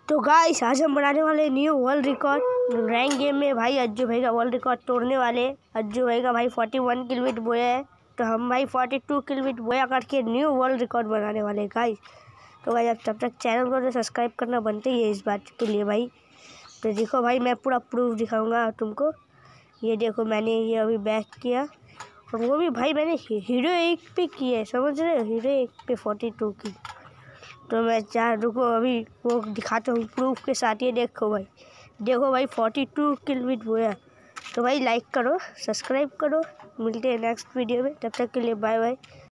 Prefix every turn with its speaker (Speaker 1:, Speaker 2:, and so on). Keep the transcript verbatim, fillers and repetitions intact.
Speaker 1: तो गाइस आज हम बनाने वाले new world record rank game में। भाई अज्जू भाई का वर्ल्ड रिकॉर्ड तोड़ने वाले। अज्जू भाई का भाई इकतालीस किल विद बोया है, तो हम भाई बयालीस किल विद बोया करके न्यू वर्ल्ड रिकॉर्ड बनाने वाले गाइस। तो भाई अब तब तक चैनल को तो सब्सक्राइब करना बनते ही है इस बात के लिए भाई। तो देखो भाई मैं पूरा प्रूफ दिखाऊंगा तुमको। ये देखो मैंने ये अभी बैक किया, और वो भी भाई मैंने हीरो एक पे किया है, समझ रहे हो, हीरो एक पे बयालीस की। तो मैं चाह रुको अभी वो दिखाता हूँ प्रूफ के साथ। ये देखो भाई, देखो भाई बयालीस किल विद बोया। तो भाई लाइक करो, सब्सक्राइब करो, मिलते हैं नेक्स्ट वीडियो में। तब तक के लिए बाय बाय।